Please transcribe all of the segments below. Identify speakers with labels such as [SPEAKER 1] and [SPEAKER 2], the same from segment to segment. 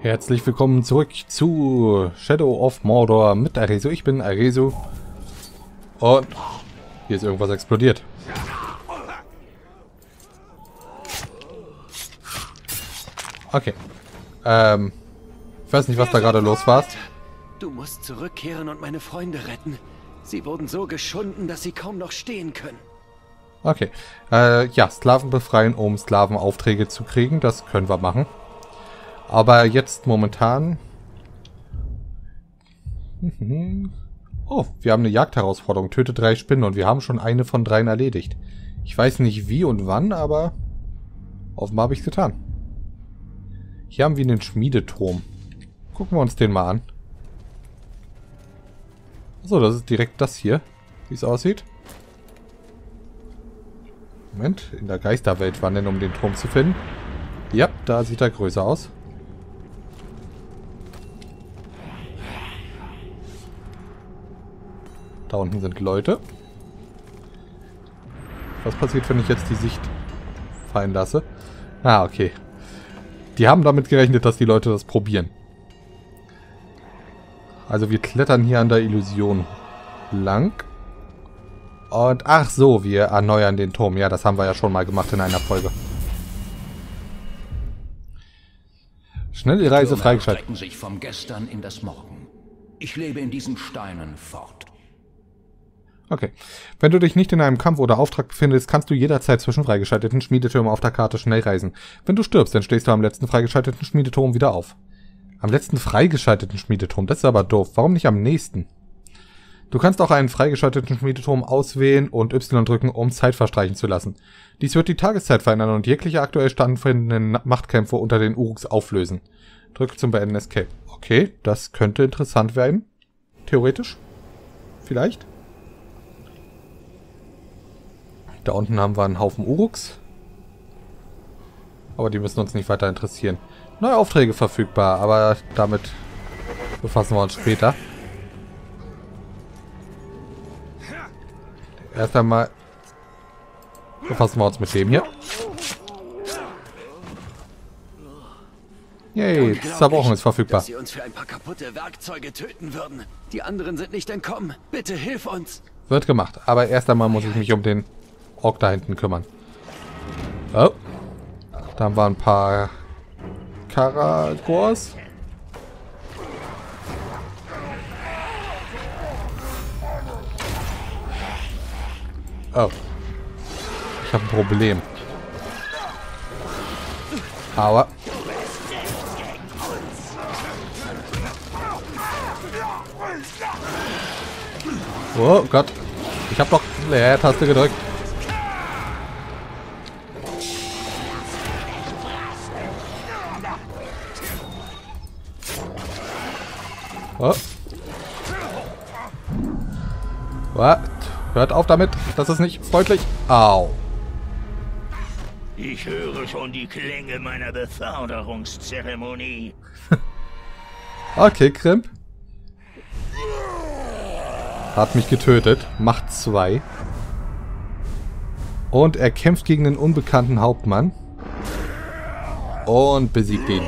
[SPEAKER 1] Herzlich willkommen zurück zu Shadow of Mordor mit Arezu. Ich bin Arezu. Und hier ist irgendwas explodiert. Okay. Ich weiß nicht, was da gerade los war.
[SPEAKER 2] Du musst zurückkehren und meine Freunde retten. Sie wurden so geschunden, dass sie kaum noch stehen können.
[SPEAKER 1] Okay. Ja, Sklaven befreien, um Sklavenaufträge zu kriegen. Das können wir machen. Aber jetzt momentan... Oh, wir haben eine Jagdherausforderung. Töte 3 Spinnen und wir haben schon eine von 3 erledigt. Ich weiß nicht wie und wann, aber offenbar habe ich es getan. Hier haben wir einen Schmiedeturm. Gucken wir uns den mal an. So, das ist direkt das hier, wie es aussieht. Moment, in der Geisterwelt wandern, um den Turm zu finden. Ja, da sieht er größer aus. Da unten sind Leute. Was passiert, wenn ich jetzt die Sicht fallen lasse? Ah, okay. Die haben damit gerechnet, dass die Leute das probieren. Also wir klettern hier an der Illusion lang. Und ach so, wir erneuern den Turm. Ja, das haben wir ja schon mal gemacht in einer Folge. Schnelle Reise freigeschaltet.
[SPEAKER 3] Die sich vom Gestern in das Morgen. Ich lebe in diesen Steinen fort.
[SPEAKER 1] Okay. Wenn du dich nicht in einem Kampf oder Auftrag befindest, kannst du jederzeit zwischen freigeschalteten Schmiedetürmen auf der Karte schnell reisen. Wenn du stirbst, dann stehst du am letzten freigeschalteten Schmiedeturm wieder auf. Am letzten freigeschalteten Schmiedeturm? Das ist aber doof. Warum nicht am nächsten? Du kannst auch einen freigeschalteten Schmiedeturm auswählen und Y drücken, um Zeit verstreichen zu lassen. Dies wird die Tageszeit verändern und jegliche aktuell stattfindenden Machtkämpfe unter den Uruks auflösen. Drücke zum Beenden Escape. Okay, das könnte interessant werden. Theoretisch. Vielleicht. Da unten haben wir einen Haufen Uruks. Aber die müssen uns nicht weiter interessieren. Neue Aufträge verfügbar, aber damit befassen wir uns später. Erst einmal befassen wir uns mit dem hier. Yay, Zerbrochen ist verfügbar.
[SPEAKER 2] Dass sie uns für ein paar kaputte Werkzeuge töten würden. Die anderen sind nicht entkommen. Bitte hilf uns.
[SPEAKER 1] Wird gemacht, aber erst einmal muss ich mich um den Ork da hinten kümmern. Oh. Da haben wir ein paar Karagors. Oh. Ich habe ein Problem. Aua. Oh Gott. Ich habe doch Leertaste gedrückt. Oh. What? Hört auf damit. Das ist nicht freundlich. Au.
[SPEAKER 4] Ich höre schon die Klänge meiner Beförderungszeremonie.
[SPEAKER 1] Okay, Krimp. Hat mich getötet. Macht 2. Und er kämpft gegen den unbekannten Hauptmann. Und besiegt ihn.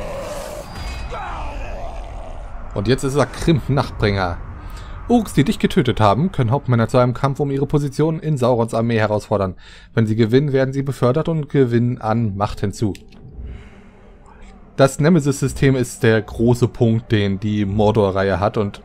[SPEAKER 1] Und jetzt ist er Krimp Nachtbringer. Uruks, die dich getötet haben, können Hauptmänner zu einem Kampf um ihre Position in Saurons Armee herausfordern. Wenn sie gewinnen, werden sie befördert und gewinnen an Macht hinzu. Das Nemesis-System ist der große Punkt, den die Mordor-Reihe hat. Und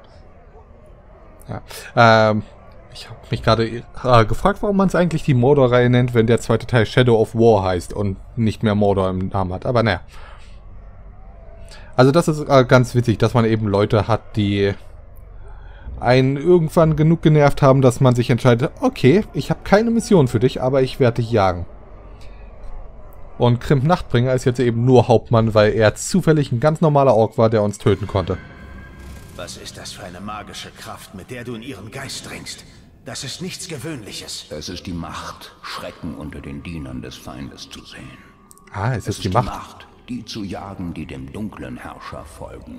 [SPEAKER 1] ja, ich habe mich gerade gefragt, warum man es eigentlich die Mordor-Reihe nennt, wenn der zweite Teil Shadow of War heißt und nicht mehr Mordor im Namen hat. Aber naja. Also das ist ganz witzig, dass man eben Leute hat, die einen irgendwann genug genervt haben, dass man sich entscheidet, okay, ich habe keine Mission für dich, aber ich werde dich jagen. Und Krimp Nachtbringer ist jetzt eben nur Hauptmann, weil er zufällig ein ganz normaler Ork war, der uns töten konnte.
[SPEAKER 5] Was ist das für eine magische Kraft, mit der du in ihren Geist dringst? Das ist nichts Gewöhnliches.
[SPEAKER 3] Es ist die Macht, Schrecken unter den Dienern des Feindes zu sehen.
[SPEAKER 1] Ah, es ist die Macht.
[SPEAKER 3] Die zu jagen, die dem dunklen Herrscher folgen.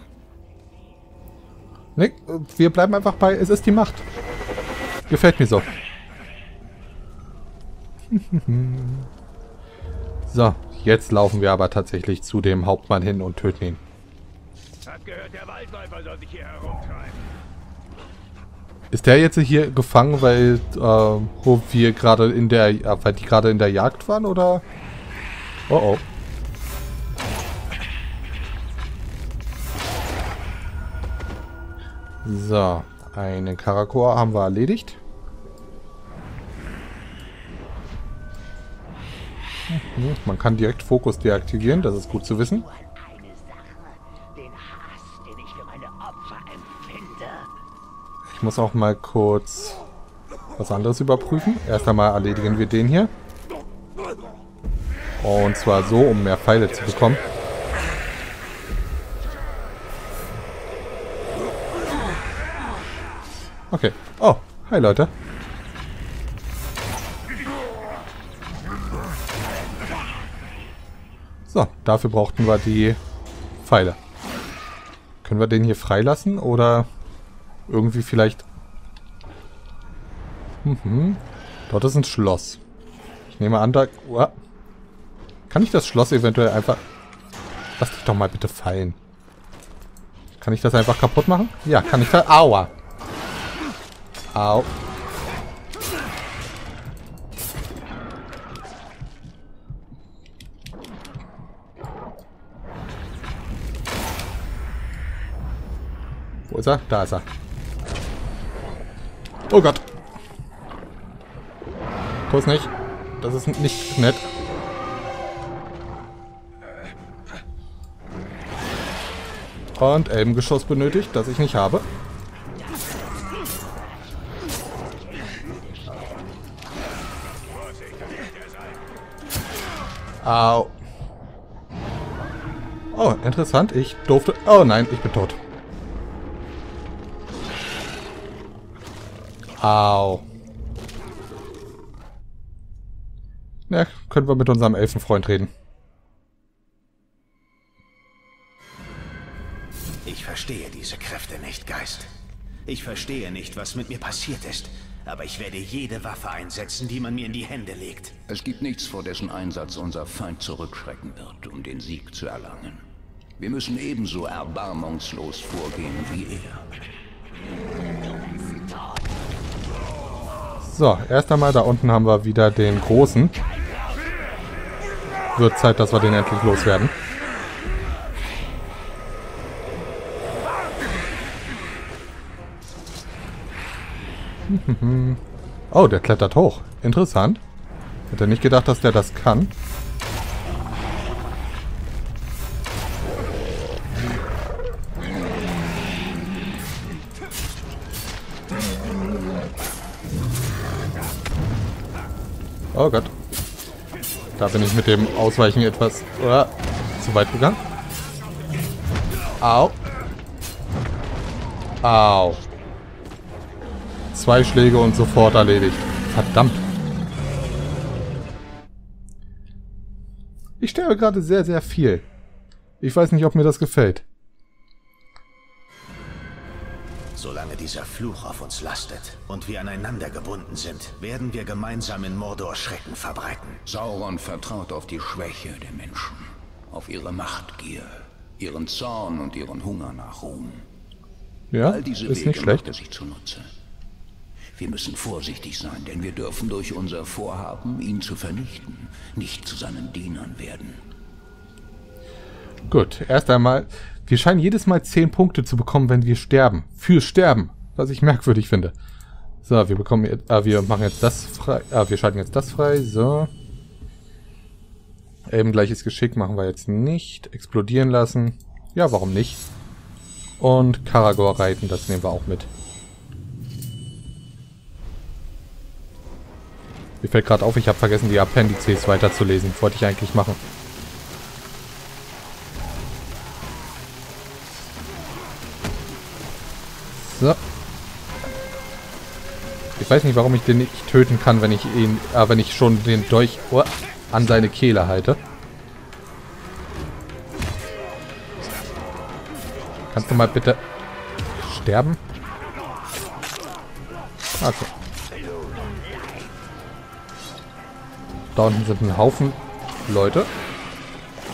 [SPEAKER 1] Ne, wir bleiben einfach bei, es ist die Macht. Gefällt mir so. So, Jetzt laufen wir aber tatsächlich zu dem Hauptmann hin und töten ihn.
[SPEAKER 4] Hab gehört, der Waldläufer soll sich hier herumtreiben.
[SPEAKER 1] Ist der jetzt hier gefangen, weil wir gerade in der, weil die gerade in der Jagd waren, oder? Oh oh. So, einen Karakor haben wir erledigt. Man kann direkt Fokus deaktivieren, das ist gut zu wissen. Ich muss auch mal kurz was anderes überprüfen. Erst einmal erledigen wir den hier. Und zwar so, um mehr Pfeile zu bekommen. Okay. Oh, hi Leute. So, dafür brauchten wir die Pfeile. Können wir den hier freilassen oder irgendwie vielleicht... Dort ist ein Schloss. Ich nehme an, da... Kann ich das Schloss eventuell einfach... Lass dich doch mal bitte fallen. Kann ich das einfach kaputt machen? Ja, kann ich da... Aua! Au. Wo ist er? Da ist er. Oh Gott. Tu's nicht. Das ist nicht nett. Und Elbengeschoss benötigt, das ich nicht habe. Au. Oh, interessant. Ich durfte... Oh nein, ich bin tot. Au. Na, können wir mit unserem Elfenfreund reden.
[SPEAKER 5] Ich verstehe diese Kräfte nicht, Geist. Ich verstehe nicht, was mit mir passiert ist. Aber ich werde jede Waffe einsetzen, die man mir in die Hände legt.
[SPEAKER 3] Es gibt nichts, vor dessen Einsatz unser Feind zurückschrecken wird, um den Sieg zu erlangen. Wir müssen ebenso erbarmungslos vorgehen wie er.
[SPEAKER 1] So, erst einmal da unten haben wir wieder den Großen. Wird Zeit, dass wir den endlich loswerden. Oh, der klettert hoch. Interessant. Hätte nicht gedacht, dass der das kann. Oh Gott. Da bin ich mit dem Ausweichen etwas zu weit gegangen. Au. Au. 2 Schläge und sofort erledigt. Verdammt. Ich sterbe gerade sehr, sehr viel. Ich weiß nicht, ob mir das gefällt.
[SPEAKER 5] Solange dieser Fluch auf uns lastet und wir aneinander gebunden sind, werden wir gemeinsam in Mordor Schrecken verbreiten.
[SPEAKER 3] Sauron vertraut auf die Schwäche der Menschen, auf ihre Machtgier, ihren Zorn und ihren Hunger nach Ruhm.
[SPEAKER 1] Ja,
[SPEAKER 3] All diese
[SPEAKER 1] ist
[SPEAKER 3] Wege
[SPEAKER 1] nicht schlecht.
[SPEAKER 3] macht er sich zunutze. Wir müssen vorsichtig sein, denn wir dürfen durch unser Vorhaben, ihn zu vernichten, nicht zu seinen Dienern werden.
[SPEAKER 1] Gut, erst einmal... Wir scheinen jedes Mal 10 Punkte zu bekommen, wenn wir sterben. Für Sterben. Was ich merkwürdig finde. So, wir bekommen jetzt, wir machen jetzt das frei. Wir schalten jetzt das frei. So. Eben gleiches Geschick machen wir jetzt nicht. Explodieren lassen. Ja, warum nicht? Und Karagor reiten, das nehmen wir auch mit. Mir fällt gerade auf, ich habe vergessen, die Appendices weiterzulesen. Wollte ich eigentlich machen. So. Ich weiß nicht, warum ich den nicht töten kann, wenn ich ihn, wenn ich schon den Dolch an seine Kehle halte. Kannst du mal bitte sterben? Okay. Da unten sind ein Haufen Leute.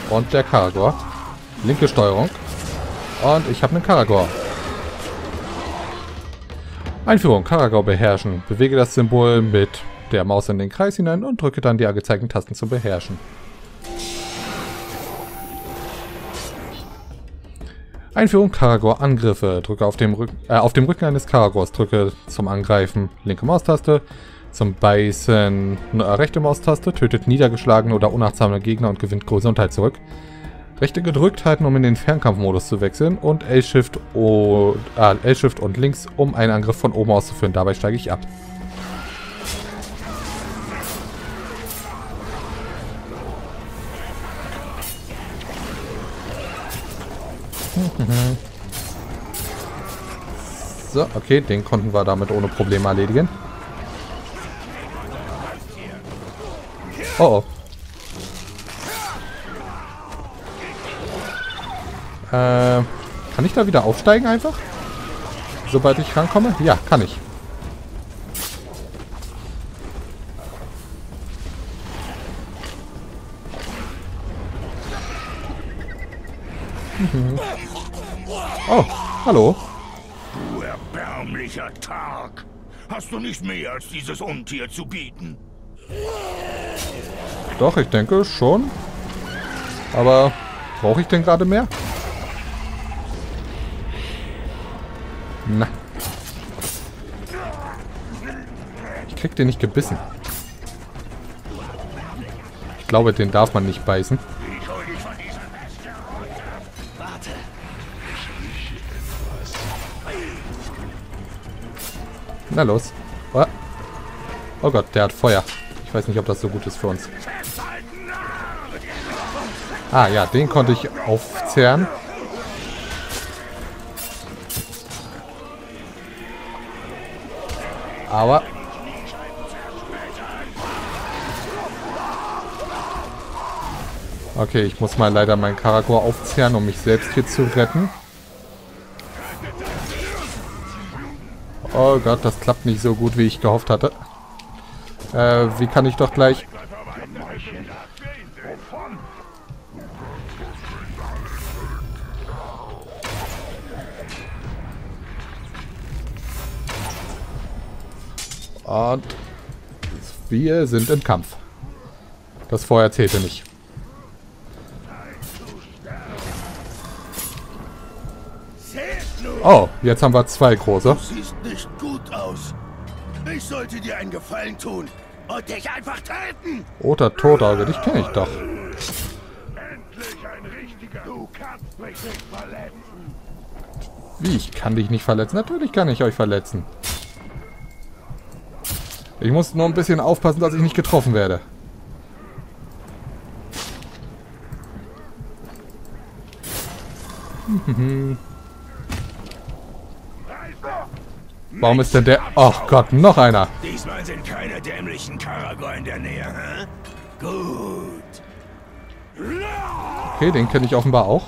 [SPEAKER 1] Und der Karagor. Linke Steuerung. Und ich habe einen Karagor. Einführung. Karagor beherrschen. Bewege das Symbol mit der Maus in den Kreis hinein und drücke dann die angezeigten Tasten zum Beherrschen. Einführung Karagor Angriffe. Drücke auf dem Rücken eines Karagors. Drücke zum Angreifen linke Maustaste. Zum Beißen rechte Maustaste. Tötet niedergeschlagene oder unachtsame Gegner und gewinnt Gesundheit zurück. Rechte gedrückt halten, um in den Fernkampfmodus zu wechseln. Und L-Shift und links, um einen Angriff von oben auszuführen. Dabei steige ich ab. So, okay, den konnten wir damit ohne Probleme erledigen. Oh oh. Kann ich da wieder aufsteigen einfach? Sobald ich rankomme? Ja, kann ich. Oh, hallo.
[SPEAKER 4] Du erbärmlicher Tag. Hast du nicht mehr als dieses Untier zu bieten?
[SPEAKER 1] Doch, ich denke schon. Aber brauche ich denn gerade mehr? Na. Ich krieg den nicht gebissen. Ich glaube, den darf man nicht beißen.
[SPEAKER 2] Warte.
[SPEAKER 1] Na los. Oh. Oh Gott, der hat Feuer. Ich weiß nicht, ob das so gut ist für uns. Ah ja, den konnte ich aufzehren. Aber... Okay, ich muss mal leider meinen Karagor aufzehren, um mich selbst hier zu retten. Oh Gott, das klappt nicht so gut, wie ich gehofft hatte. Wie kann ich doch gleich... Und wir sind im Kampf. Das vorher zählte nicht. Oh, jetzt haben wir zwei große.
[SPEAKER 4] Du siehst nicht gut aus. Ich sollte dir einen Gefallen tun und dich einfach töten.
[SPEAKER 1] Roter Todauge, dich kenne ich doch.
[SPEAKER 4] Endlich ein richtiger. Du kannst mich nicht verletzen.
[SPEAKER 1] Wie, ich kann dich nicht verletzen? Natürlich kann ich euch verletzen. Ich muss nur ein bisschen aufpassen, dass ich nicht getroffen werde. Warum ist denn der... Oh Gott, noch einer.
[SPEAKER 4] Diesmal sind keine dämlichen Karagor in der Nähe, hä? Gut.
[SPEAKER 1] Okay, den kenne ich offenbar auch.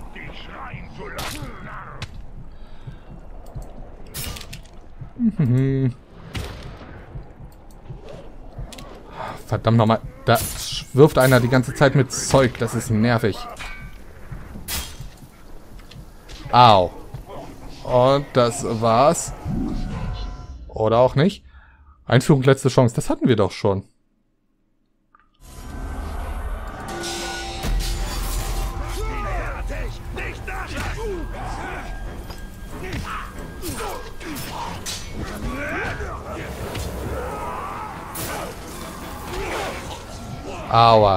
[SPEAKER 1] Verdammt nochmal. Da wirft einer die ganze Zeit mit Zeug. Das ist nervig. Au. Und das war's. Oder auch nicht. Einführung letzte Chance. Das hatten wir doch schon. Aua.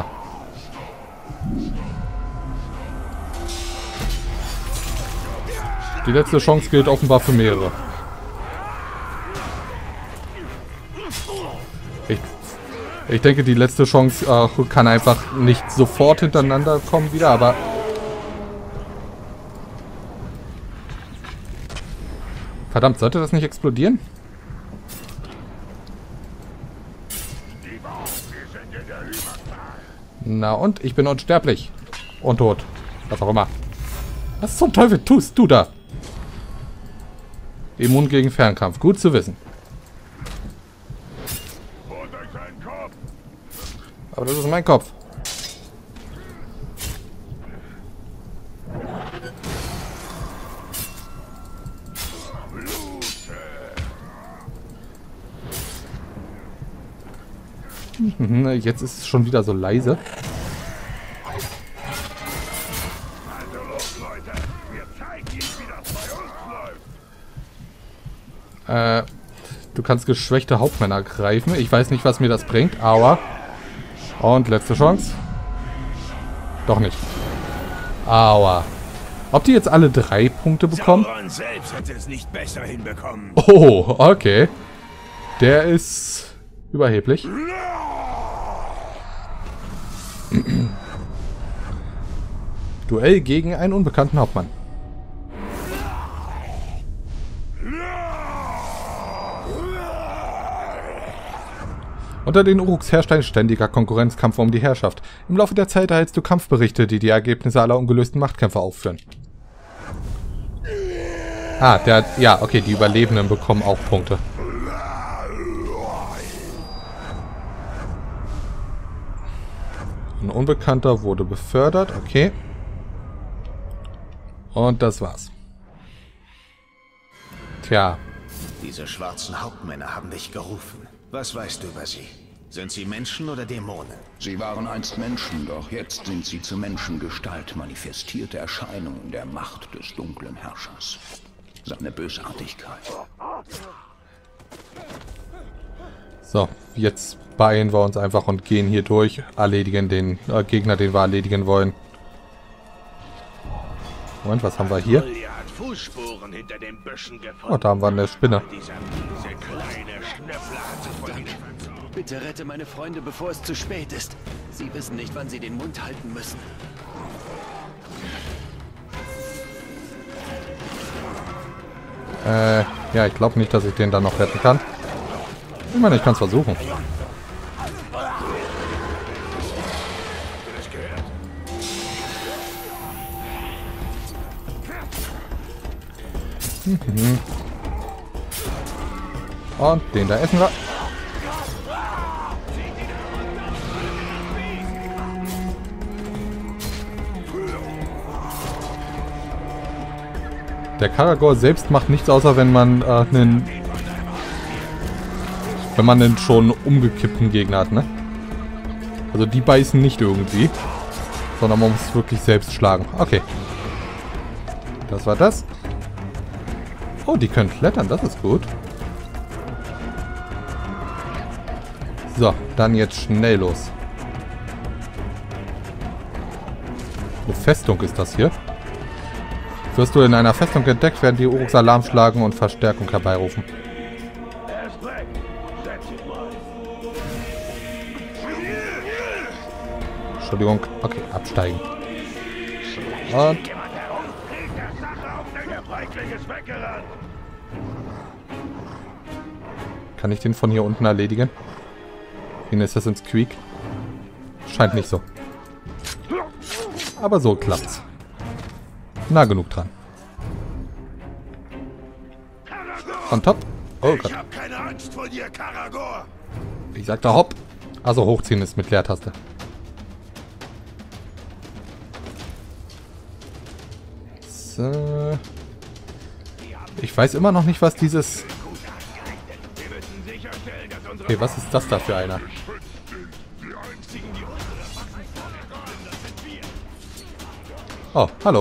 [SPEAKER 1] Die letzte Chance gilt offenbar für mehrere. Ich denke, die letzte Chance kann einfach nicht sofort hintereinander kommen wieder, aber... Verdammt, sollte das nicht explodieren? Na und? Ich bin unsterblich. Und tot. Was auch immer. Was zum Teufel tust du da? Immun gegen Fernkampf. Gut zu wissen. Aber das ist mein Kopf. Jetzt ist es schon wieder so leise.
[SPEAKER 4] Also los, Leute. Wir zeigen Ihnen, wie das bei uns läuft.
[SPEAKER 1] Du kannst geschwächte Hauptmänner greifen. Ich weiß nicht, was mir das bringt, aber... Und letzte Chance. Doch nicht. Aua. Ob die jetzt alle 3 Punkte bekommen?
[SPEAKER 4] Sauron selbst hätte es nicht besser hinbekommen.
[SPEAKER 1] Oh, okay. Der ist überheblich. Duell gegen einen unbekannten Hauptmann. Unter den Uruks herrscht ein ständiger Konkurrenzkampf um die Herrschaft. Im Laufe der Zeit erhältst du Kampfberichte, die die Ergebnisse aller ungelösten Machtkämpfe aufführen. Ah, ja, okay, die Überlebenden bekommen auch Punkte. Ein Unbekannter wurde befördert, okay. Und das war's. Tja.
[SPEAKER 5] Diese schwarzen Hauptmänner haben dich gerufen. Was weißt du über sie? Sind sie Menschen oder Dämonen?
[SPEAKER 3] Sie waren einst Menschen, doch jetzt sind sie zu Menschengestalt manifestierte Erscheinungen der Macht des dunklen Herrschers. Seine Bösartigkeit.
[SPEAKER 1] So, jetzt beeilen wir uns einfach und gehen hier durch. Erledigen den Gegner, den wir erledigen wollen. Moment, was haben wir hier?
[SPEAKER 4] Fußspuren hinter den Büschen gefunden.
[SPEAKER 1] Oh, da haben wir eine Spinne.
[SPEAKER 4] Diese kleine Schnüffler hat sich von ihnen verzogen.
[SPEAKER 2] Bitte rette meine Freunde, bevor es zu spät ist. Sie wissen nicht, wann sie den Mund halten müssen.
[SPEAKER 1] Ja, ich glaube nicht, dass ich den dann noch retten kann. Ich meine, ich kann es versuchen. Und den da essen wir. Der Karagor selbst macht nichts, außer wenn man einen schon umgekippten Gegner hat, ne? Also die beißen nicht irgendwie, sondern man muss wirklich selbst schlagen. Okay. Das war das. Oh, die können klettern, das ist gut. So, dann jetzt schnell los. Eine Festung ist das hier. Wirst du in einer Festung entdeckt, werden die Uruks Alarm schlagen und Verstärkung herbeirufen. Entschuldigung, okay, absteigen. Und... Kann ich den von hier unten erledigen? Wie in Assassin's Creed? Scheint nicht so. Aber so klappt's. Na, genug dran. On top. Oh Gott.
[SPEAKER 4] Ich hab keine Angst vor dir, Karagor.
[SPEAKER 1] Ich sagte hopp. Also hochziehen ist mit Leertaste. So. Ich weiß immer noch nicht, was dieses... Okay, was ist das da für einer? Oh, hallo.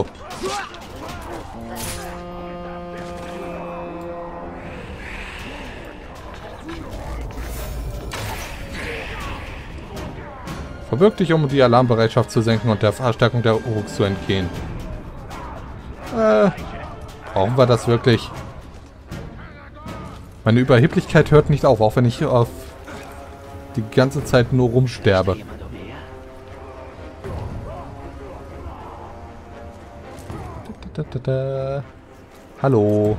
[SPEAKER 1] Verbirg dich, um die Alarmbereitschaft zu senken und der Verstärkung der Uruks zu entgehen. Brauchen wir das wirklich? Meine Überheblichkeit hört nicht auf, auch wenn ich auf die ganze Zeit nur rumsterbe. Hallo.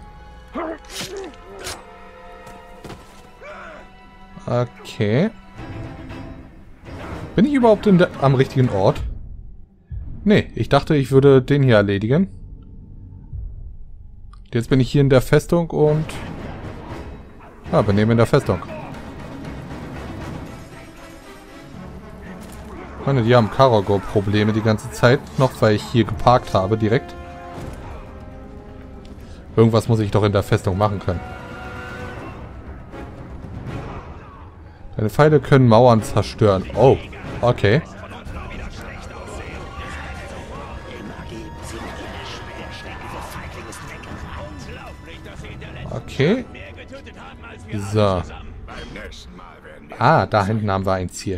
[SPEAKER 1] Okay. Bin ich überhaupt am richtigen Ort? Nee, ich dachte, ich würde den hier erledigen. Jetzt bin ich hier in der Festung und... Ah, bin eben in der Festung. Ich meine, die haben Karagor-Probleme die ganze Zeit. Noch, weil ich hier geparkt habe direkt. Irgendwas muss ich doch in der Festung machen können. Deine Pfeile können Mauern zerstören. Oh, okay. Okay. So. Ah, da hinten haben wir ein Ziel.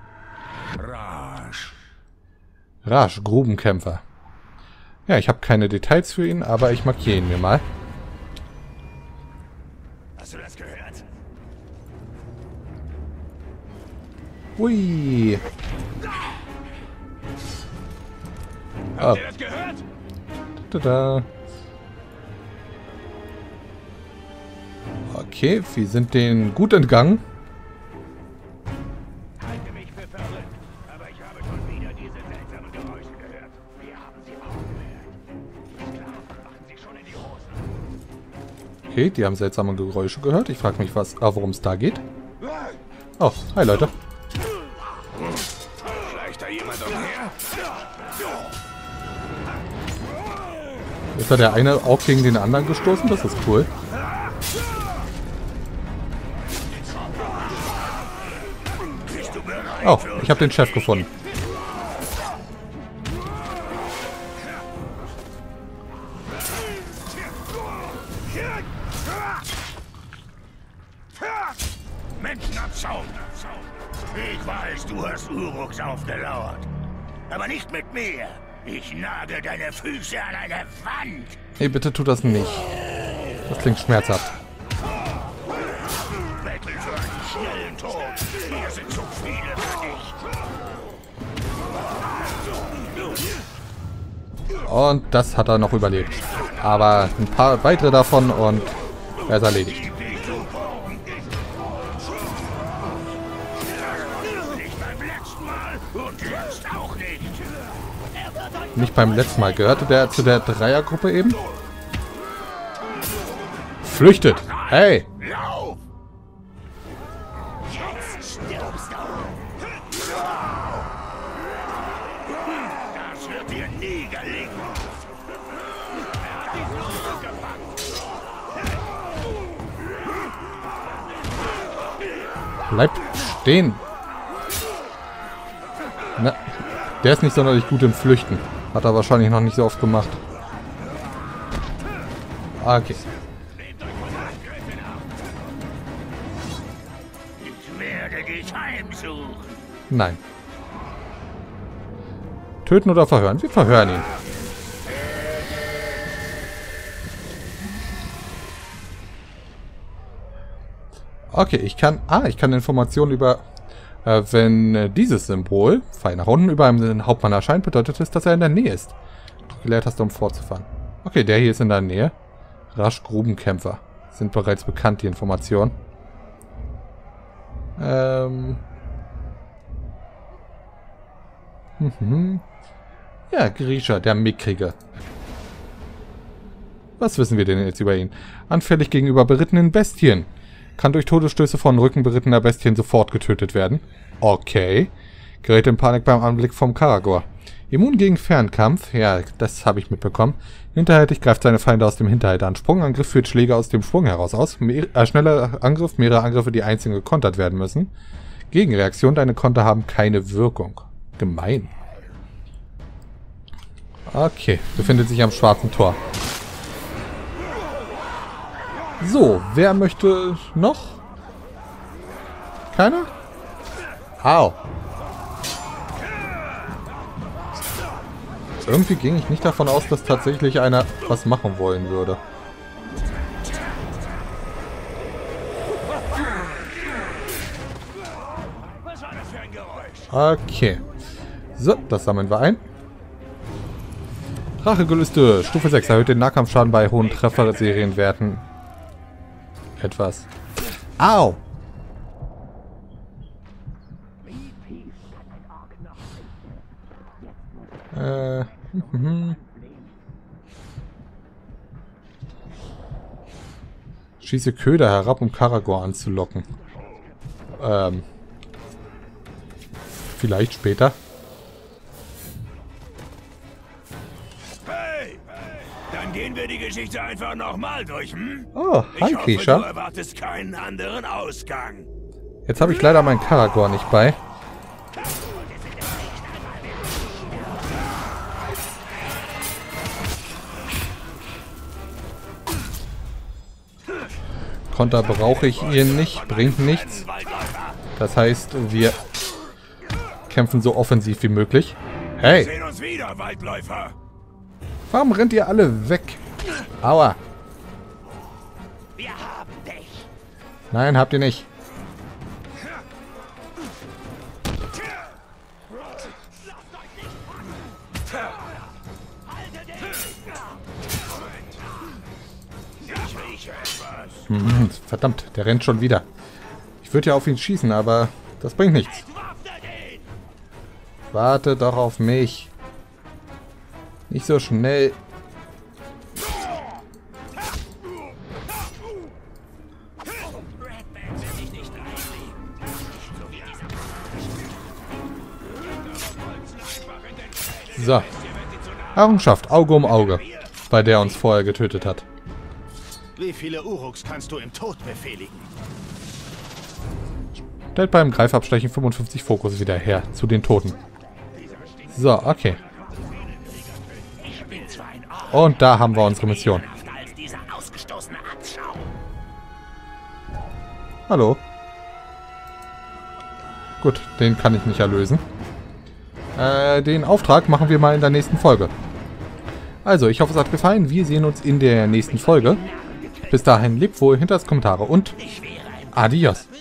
[SPEAKER 1] Rasch, Grubenkämpfer. Ja, ich habe keine Details für ihn, aber ich markiere ihn mir mal.
[SPEAKER 4] Hast du das gehört?
[SPEAKER 1] Ui.
[SPEAKER 4] Habt ihr das gehört?
[SPEAKER 1] Tada. Okay, wir sind denen gut entgangen.
[SPEAKER 4] Halte mich für verrückt, aber ich habe schon wieder diese seltsamen Geräusche gehört. Wir haben sie auch gehört. Klar, machen sie schon in die Hosen.
[SPEAKER 1] Okay, die haben seltsame Geräusche gehört. Ich frage mich, worum es da geht. Oh, hi Leute.
[SPEAKER 4] Schleicht da jemand umher?
[SPEAKER 1] Ist da der eine auch gegen den anderen gestoßen? Das ist cool. Oh, ich habe den Chef gefunden.
[SPEAKER 4] Menschen am Zaun. Ich weiß, du hast Uruks aufgelauert. Aber nicht mit mir. Ich nagel deine Füße an eine Wand.
[SPEAKER 1] Hey, bitte tu das nicht. Das klingt schmerzhaft.
[SPEAKER 4] Bettel für einen schnellen Tod. Hier sind zu viele für dich.
[SPEAKER 1] Und das hat er noch überlebt. Aber ein paar weitere davon und er ist erledigt.
[SPEAKER 4] Nicht beim letzten Mal und jetzt auch nicht.
[SPEAKER 1] Nicht beim letzten Mal. Gehörte der zu der Dreiergruppe eben? Flüchtet! Hey!
[SPEAKER 4] Lauf! Jetzt stirbst du. Das wird dir nie gelingen. Er hat diesen Uruk gepackt.
[SPEAKER 1] Bleibt stehen! Na, der ist nicht sonderlich gut im Flüchten. Hat er wahrscheinlich noch nicht so oft gemacht. Okay.
[SPEAKER 4] Ich werde dich heimsuchen.
[SPEAKER 1] Nein. Töten oder verhören? Wir verhören ihn. Okay, ich kann Informationen über, wenn dieses Symbol, Pfeil nach unten, über einem Hauptmann erscheint, bedeutet es, dass er in der Nähe ist. Gelehrtaste, um fortzufahren. Okay, der hier ist in der Nähe. Rasch, Grubenkämpfer. Sind bereits bekannt, die Informationen. Ja, Grisha, der Mickrige. Was wissen wir denn jetzt über ihn? Anfällig gegenüber berittenen Bestien. Kann durch Todesstöße von Rücken berittener Bestien sofort getötet werden. Okay. Gerät in Panik beim Anblick vom Karagor. Immun gegen Fernkampf. Ja, das habe ich mitbekommen. Hinterhältig greift seine Feinde aus dem Hinterhalt an. Sprungangriff führt Schläge aus dem Sprung heraus aus. Schneller Angriff, mehrere Angriffe, die einzeln gekontert werden müssen. Gegenreaktion, deine Konter haben keine Wirkung. Gemein. Okay, befindet sich am schwarzen Tor. So, wer möchte noch? Keiner? Au. Irgendwie ging ich nicht davon aus, dass tatsächlich einer was machen wollen würde. Okay. So, das sammeln wir ein. Rachegelüste. Stufe 6. Erhöht den Nahkampfschaden bei hohen Treffer-Serienwerten. Etwas. Au! Schieße Köder herab, um Karagor anzulocken. Vielleicht später.
[SPEAKER 4] Okay. Dann gehen wir die Geschichte einfach nochmal durch, hm?
[SPEAKER 1] Oh, hi,
[SPEAKER 4] Ich hoffe,
[SPEAKER 1] Krisha.
[SPEAKER 4] du erwartest keinen anderen Ausgang.
[SPEAKER 1] Jetzt habe ich leider meinen Karagor nicht bei. Konter brauche ich hier nicht, bringt nichts. Das heißt, wir kämpfen so offensiv wie möglich.
[SPEAKER 4] Wir
[SPEAKER 1] Hey,
[SPEAKER 4] sehen uns wieder, Waldläufer.
[SPEAKER 1] warum rennt ihr alle weg? Aua.
[SPEAKER 4] Wir haben dich.
[SPEAKER 1] Nein, habt ihr nicht.
[SPEAKER 4] Ich rieche etwas.
[SPEAKER 1] Verdammt, der rennt schon wieder. Ich würde ja auf ihn schießen, aber das bringt nichts. Warte doch auf mich. Nicht so schnell. So. Errungenschaft, Auge um Auge. Bei der uns vorher getötet hat.
[SPEAKER 5] Wie viele Uruks kannst du im Tod befehligen?
[SPEAKER 1] Stellt beim Greifabstechen 55 Fokus wieder her zu den Toten. So, okay. Und da haben wir unsere Mission. Hallo. Gut, den kann ich nicht erlösen. Den Auftrag machen wir mal in der nächsten Folge. Also, ich hoffe, es hat gefallen. Wir sehen uns in der nächsten Folge. Bis dahin, lebt wohl, hinterlasst Kommentare und adios.